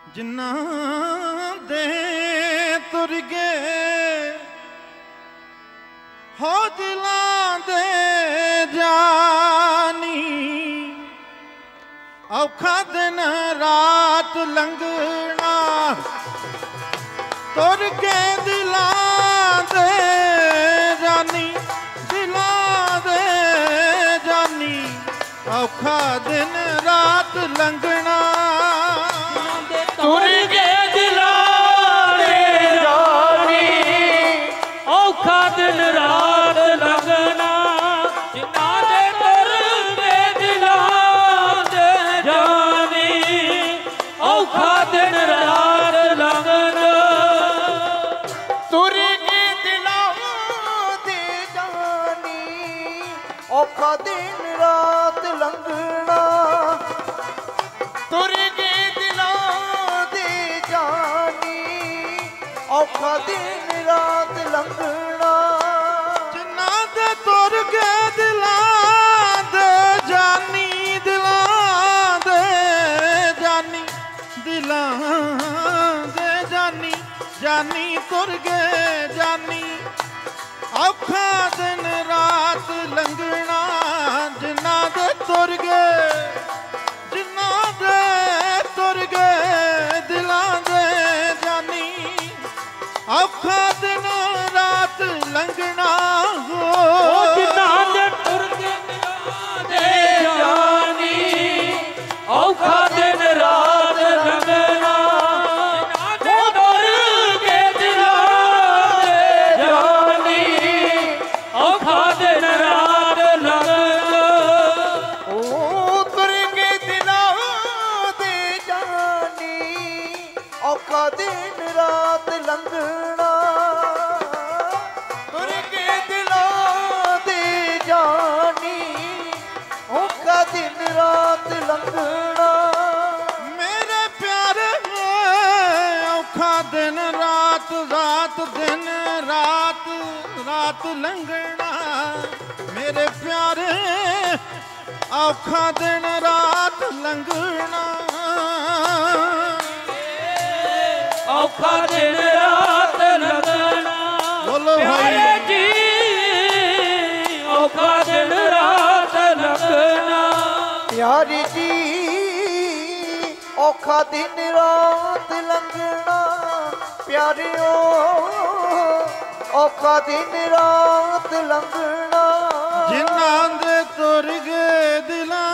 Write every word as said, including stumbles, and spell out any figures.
ਜਿਨ੍ਹਾਂ ਦੇ ਤੁਰ ਗਏ ਹੋ ਦਿਲਾਂ ਦੇ ਜਾਨੀ, ਔਖਾ ਦਿਨ ਰਾਤ ਲੰਘਣਾ ਤੁਰ ਕੇ ਦਿਲਾਂ ਦੇ ਜਾਨੀ, ਦਿਲਾਂ ਦੇ ਜਾਨੀ, ਔਖਾ ਦਿਨ ਰਾਤ ਲੰਘਣਾ ਤੁਰ ਕੇ ਦਿਲਾਂ ਦੇ ਜਾਨੀ, ਔਖਾ ਦਿਨ ਰਾਤ ਲੰਘਣਾ। ਜਿਨ੍ਹਾਂ ਦੇ ਤੁਰ ਕੇ ਦਿਲਾਂ ਦੇ ਜਾਨੀ, ਔਖਾ ਦਿਨ ਰਾਤ ਲੰਘਣਾ। ਤੁਰ ਕੇ ਦਿਲਾਂ ਦੇ ਜਾਨੀ, ਔਖਾ ਦਿਨ ਰਾਤ ਲੰਘਣਾ। ਤੁਰ ਕੇ ਦਿਲਾਂ ਦੇ ਜਾਨੀ, ਔਖਾ ਦਿਨ ਰਾਤ ਲੰਘਣਾ। ਜਿਨ੍ਹਾਂ ਦੇ ਤੁਰ ਗਏ ਦਿਲਾਂ ਦੇ ਜਾਨੀ, ਦਿਲਾਂ ਦੇ ਜਾਨੀ, ਦਿਲਾਂ ਦੇ ਜਾਨੀ, ਜਾਨੀ ਤੁਰ ਗਏ ਜਾਨੀ, ਔਖਾ ਦਿਨ ਰਾਤ ਲੰਘਣਾ। ਜਿਨ੍ਹਾਂ ਦੇ ਤੁਰ ਗਏ, ਜਿਨ੍ਹਾਂ ਦੇ ਤੁਰ ਗਏ ਦਿਲਾਂ ਦੇ ਜਾਨੀ, ਔਖਾ ਦਿਨ ਰਾਤ ਲੰਘਣਾ। ਉਹ ਜਿਨ੍ਹਾਂ ਦੇ ਤੁਰ ਕੇ ਦਿਲਾਂ ਦੇ ਜਾਨੀ, ਔਖਾ ਦਿਨ ਰਾਤ ਲੰਘਣਾ। ਜਿਨ੍ਹਾਂ ਦੇ ਤੁਰ ਕੇ ਦਿਲਾਂ ਦੇ ਜਾਨੀ, ਔਖਾ ਦਿਨ ਰਾਤ ਲੰਘਣਾ। ਉਹ ਤੁਰ ਕੇ ਦਿਲਾਂ ਦੇ ਜਾਨੀ, ਔਖਾ ਦਿਨ ਰਾਤ ਲੰਘਣਾ। ਤੁਰ ਕੇ ਦਿਲਾਂ ਦੇ ਜਾਨੀ, ਔਖਾ ਦਿਨ ਰਾਤ ਲੰਘਣਾ। ਮੇਰੇ ਪਿਆਰੇ ਔਖਾ ਦਿਨ ਰਾਤ, ਰਾਤ ਦਿਨ ਰਾਤ, ਰਾਤ ਲੰਘਣਾ। ਮੇਰੇ ਪਿਆਰੇ ਔਖਾ ਦਿਨ ਰਾਤ ਲੰਘਣਾ। ਔਖਾ ਦਿਨ ਰਾਤ ਲੰਘਣਾ। ਬੋਲੋ ਭਾਈ। ਪਿਆਰੇ ਜੀ, ਔਖਾ ਦਿਨ ਰਾਤ ਲੰਘਣਾ। ਪਿਆਰੀ ਜੀ, ਔਖਾ ਦਿਨ ਰਾਤ ਲੰਘਣਾ। ਪਿਆਰਿਓ, ਔਖਾ ਦਿਨ ਰਾਤ ਲੰਘਣਾ। ਜਿਨ੍ਹਾਂ ਦੇ ਤੁਰ ਗਏ ਦਿਲਾਂ